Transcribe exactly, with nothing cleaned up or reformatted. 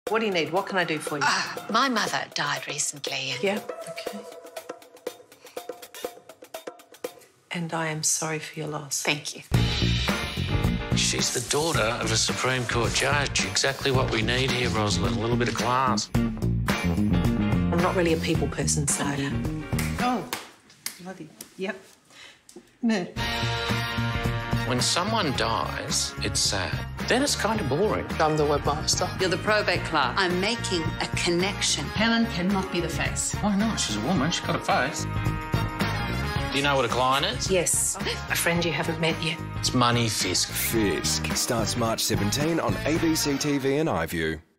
What do you need? What can I do for you? Uh, my mother died recently. Yeah, OK. And I am sorry for your loss. Thank you. She's the daughter of a Supreme Court judge. Exactly what we need here, Rosalind. A little bit of class. I'm not really a people person, so... Oh, bloody... Yep. No. When someone dies, it's sad. Then it's kind of boring. I'm the webmaster. You're the probate clerk. I'm making a connection. Helen cannot be the face. Why not? She's a woman. She's got a face. Do you know what a client is? Yes, a friend you haven't met yet. It's money, Fisk. Fisk starts March seventeenth on A B C T V and iView.